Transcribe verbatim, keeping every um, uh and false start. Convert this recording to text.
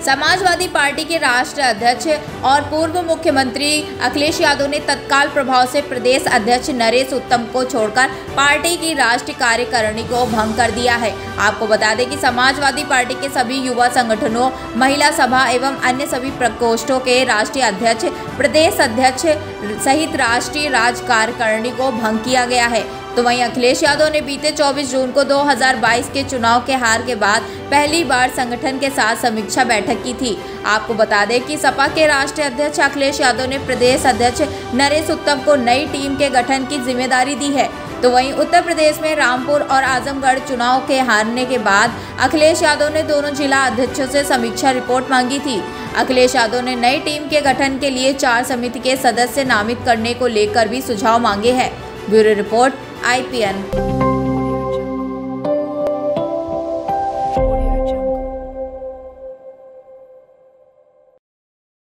Samajwadi party के राष्ट्रीय अध्यक्ष और पूर्व मुख्यमंत्री अखिलेश यादव ने तत्काल प्रभाव से प्रदेश अध्यक्ष नरेश उत्तम को छोड़कर पार्टी की राष्ट्रीय कार्यकारिणी को भंग कर दिया है। आपको बता दें कि समाजवादी पार्टी के सभी युवा संगठनों, महिला सभा एवं अन्य सभी प्रकोष्ठों के राष्ट्रीय अध्यक्ष, प्रदेश अध्यक्ष सहित राष्ट्रीय राज कार्यकारिणी को भंग किया गया है। तो वहीं अखिलेश यादव ने बीते चौबीस जून को दो हज़ार बाईस के चुनाव के हार के बाद पहली बार संगठन के साथ समीक्षा बैठक की थी। आपको बता दें कि सपा के राष्ट्रीय अध्यक्ष अखिलेश यादव ने प्रदेश अध्यक्ष नरेश उत्तम को नई टीम के गठन की जिम्मेदारी दी है। तो वहीं उत्तर प्रदेश में रामपुर और आजमगढ़ चुनाव के हारने के बाद अखिलेश यादव ने दोनों जिला अध्यक्षों से समीक्षा रिपोर्ट मांगी थी। अखिलेश यादव ने नई टीम के गठन के लिए चार समिति के सदस्य नामित करने को लेकर भी सुझाव मांगे हैं। Bureau report I P N.